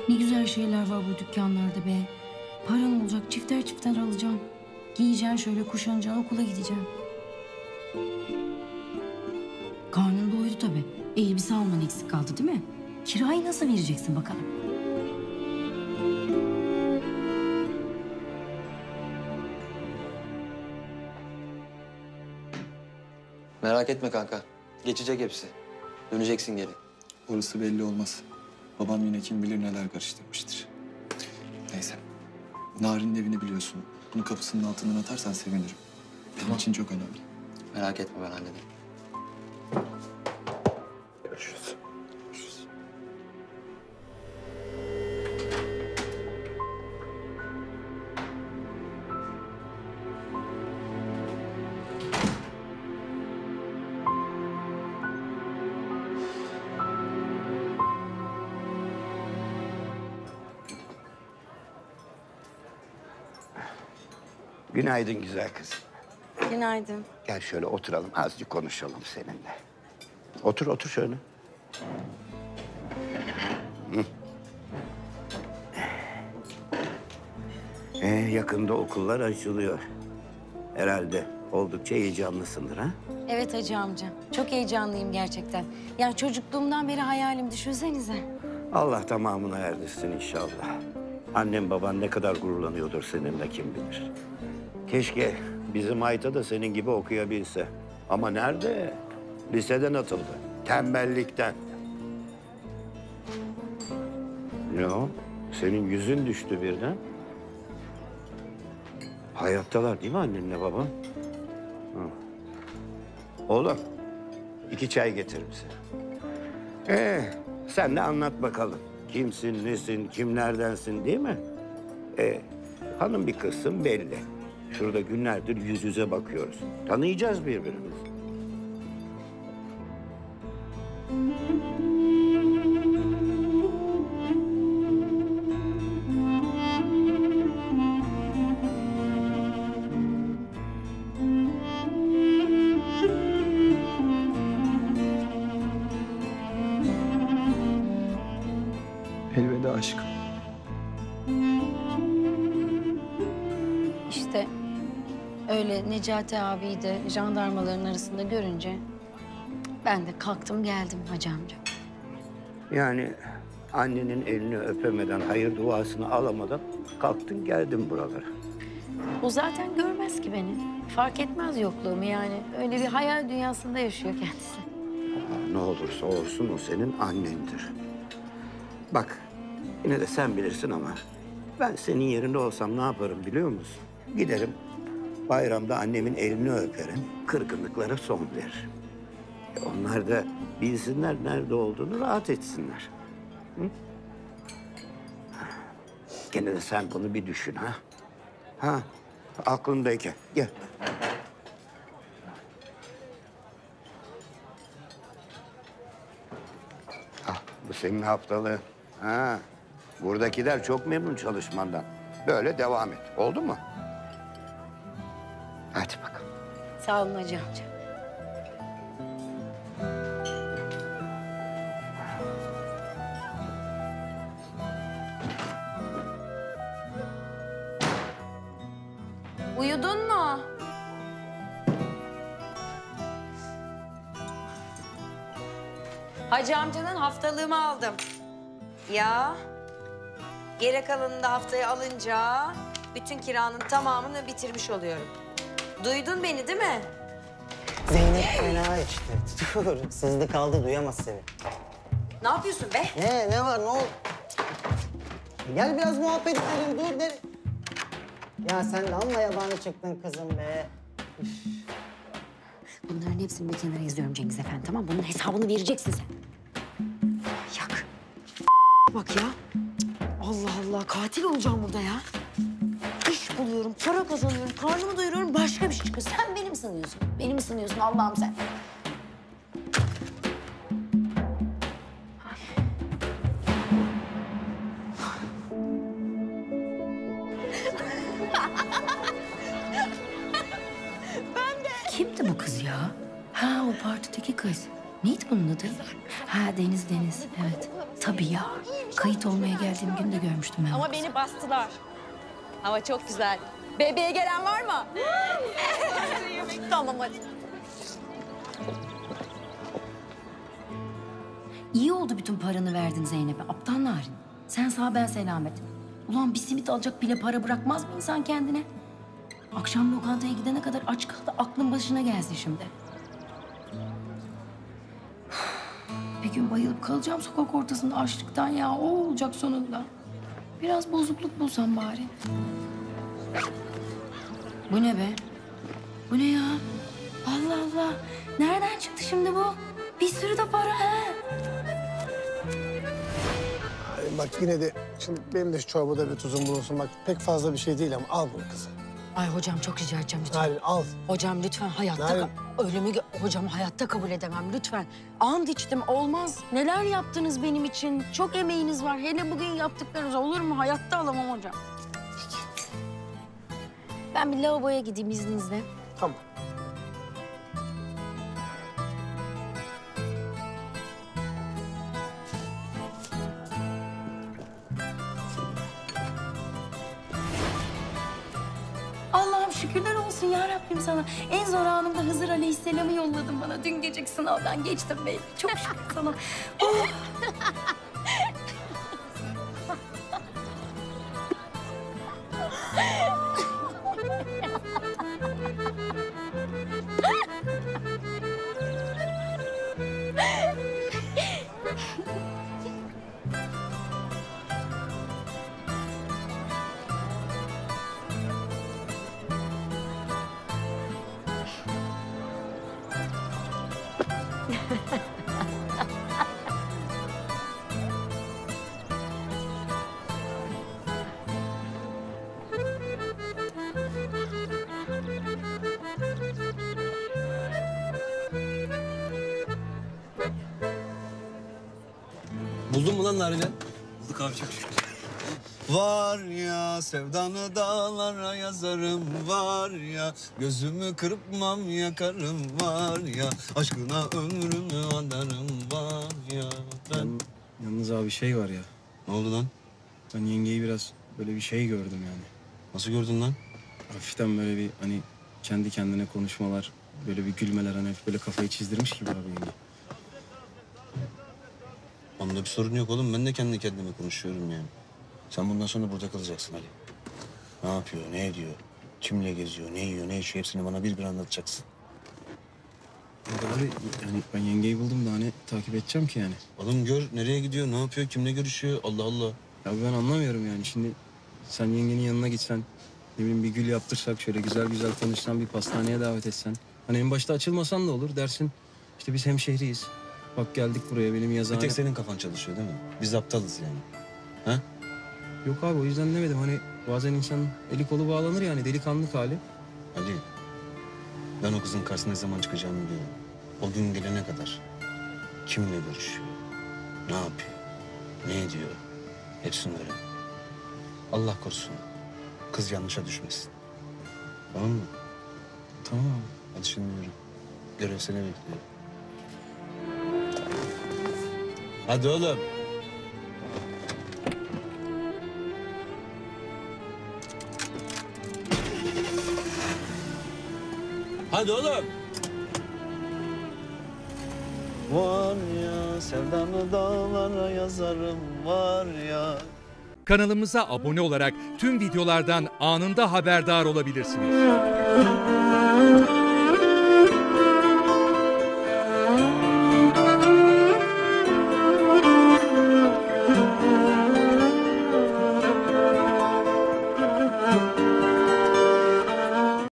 Ne güzel şeyler var bu dükkanlarda be. Paran olacak, çifter çifter alacağım. Giyeceksin şöyle, kuşanacaksın, okula gideceksin. Karnın doydu tabii. Elbise alman eksik kaldı değil mi? Kirayı nasıl vereceksin bakalım? Merak etme kanka. Geçecek hepsi. Döneceksin geri. Orası belli olmaz. Babam yine kim bilir neler karıştırmıştır. Neyse. Narin'in evini biliyorsun. Bunu kapısının altından atarsan sevinirim. Benim Tamam. için çok önemli. Merak etme, ben hallederim. Görüşürüz. Günaydın güzel kız. Günaydın. Gel şöyle oturalım, azıcık konuşalım seninle. Otur, otur şöyle. Hı. Yakında okullar açılıyor. Herhalde oldukça heyecanlısındır ha? Evet hacı amca. Çok heyecanlıyım gerçekten. Yani çocukluğumdan beri hayalim, düşünsenize. Allah tamamına erdirsin inşallah. Annem baban ne kadar gururlanıyordur seninle kim bilir. Keşke bizim Ayta da senin gibi okuyabilse. Ama nerede? Liseden atıldı. Tembellikten. Ne o? Senin yüzün düştü birden. Hayattalar değil mi annenle baban? Hı. Oğlum, 2 çay getir bize. Sen de anlat bakalım. Kimsin, nesin, kimlerdensin değil mi? Hanım bir kızsın belli. Şurada günlerdir yüz yüze bakıyoruz. Tanıyacağız birbirimizi. Elveda aşkım. İşte öyle Necati abiyi de jandarmaların arasında görünce ben de kalktım geldim hacı amca. Yani annenin elini öpemeden, hayır duasını alamadan kalktın geldin buralara. O zaten görmez ki beni. Fark etmez yokluğumu yani. Öyle bir hayal dünyasında yaşıyor kendisi. Ne olursa olsun o senin annendir. Bak, yine de sen bilirsin ama ben senin yerinde olsam ne yaparım biliyor musun? Giderim, bayramda annemin elini öperim, kırgınlıklara son veririm. Onlar da bilsinler nerede olduğunu, rahat etsinler. Hı? Gene de sen bunu bir düşün ha. Ha, aklındayken gel. Bu senin haftalığın. Ha, buradakiler çok memnun çalışmandan. Böyle devam et. Oldu mu? Hadi bakalım. Sağ olun hacı amca. Uyudun mu? Hacı amcanın haftalığımı aldım. Ya, geri kalanını da haftaya alınca bütün kiranın tamamını bitirmiş oluyorum. Duydun beni değil mi? Zeynep fena içti. Dur, sızdı kaldı, duyamaz seni. Ne yapıyorsun be? Ne var, ne oldu? Gel biraz muhabbet edelim, dur. Ya sen de amma yabani çıktın kızım be. Bunların hepsini bir kenara yazıyorum Cengiz Efendi, tamam? Bunun hesabını vereceksin sen. Yak. Bak ya. Allah Allah, katil olacağım burada ya. İş buluyorum, para kazanıyorum, karnımı doyuruyorum, başka bir şey çıkıyor. Sen beni mi sanıyorsun? Beni mi sanıyorsun Allah'ım sen? Kimdi bu kız ya? Ha, o partideki kız. Neydi bunun adı? Ha Deniz. Evet. Tabii ya. Kayıt olmaya geldiğim gün de görmüştüm ben. Ama beni bastılar. Hava çok güzel. Bebeğe gelen var mı? Tamam hadi. İyi oldu bütün paranı verdin Zeynep'e. Aptal Narin. Sen sağ ben selamet. Ulan bir simit alacak bile para bırakmaz mı insan kendine? Akşam lokantaya gidene kadar aç kaldı. Aklın başına gelsin şimdi. Bir gün bayılıp kalacağım sokak ortasında açlıktan ya. O olacak sonunda. Biraz bozukluk bulsam bari. Bu ne be? Bu ne ya? Allah Allah. Nereden çıktı şimdi bu? Bir sürü de para ha. Ay, bak yine de şimdi benim de şu çorbada bir tuzum bulunsun. Bak pek fazla bir şey değil ama al bunu kızım. Ay hocam çok rica edeceğim lütfen. Narin al. Hocam lütfen hayatta Narin. ölümü hocam hayatta kabul edemem lütfen. And içtim olmaz. Neler yaptınız benim için? Çok emeğiniz var. Hele bugün yaptıklarınız olur mu? Hayatta alamam hocam. Ben bir lavaboya gideyim izninizle. Tamam. Allah'ım şükürler olsun ya Rabbim sana. En zor anımda Hızır Aleyhisselam'ı yolladın bana. Dün geceki sınavdan geçtim baby. Çok şükür sana. Oh. Buldun mu lan Narin'i? Bulduk abi çok şükür. Var ya sevdanı dağlara yazarım var ya gözümü kırpmam yakarım var ya aşkına ömrümü adarım var ya ben... Yalnız abi şey var ya, Ne oldu lan? ben yengeyi biraz böyle bir şey gördüm yani. Nasıl gördün lan? Hafiften böyle bir hani kendi kendine konuşmalar, böyle bir gülmeler hani hafif böyle kafayı çizdirmiş gibi abi yenge. Onda bir sorun yok oğlum. Ben de kendi kendime konuşuyorum yani. Sen bundan sonra burada kalacaksın Ali. Ne yapıyor, ne ediyor, kimle geziyor, ne yiyor, ne içiyor hepsini bana bir anlatacaksın. Abi yani ben yengeyi buldum da hani takip edeceğim ki yani. Oğlum gör nereye gidiyor, ne yapıyor, kimle görüşüyor. Allah Allah. Ya ben anlamıyorum yani şimdi sen yengenin yanına gitsen, ne bileyim bir gül yaptırsak şöyle güzel güzel tanışsan bir pastaneye davet etsen. Hani en başta açılmasan da olur dersin. İşte biz hemşehriyiz. Bak geldik buraya benim Bir yazıhane. tek senin kafan çalışıyor değil mi? Biz aptalız yani. Ha? Yok abi o yüzden demedim hani bazen insanın eli kolu bağlanır yani delikanlık hali. Ali, ben o kızın karşısına ne zaman çıkacağımı biliyorum. O gün gelene kadar kimle görüşüyor, ne yapıyor, ne ediyor hepsini öğren. Allah korusun kız yanlışa düşmesin. Tamam mı? Tamam abi. Hadi şimdi yürü. Görev seni bekliyor. Hadi oğlum. Hadi oğlum. Var ya sevdanı dağlara yazarım var ya. Kanalımıza abone olarak tüm videolardan anında haberdar olabilirsiniz.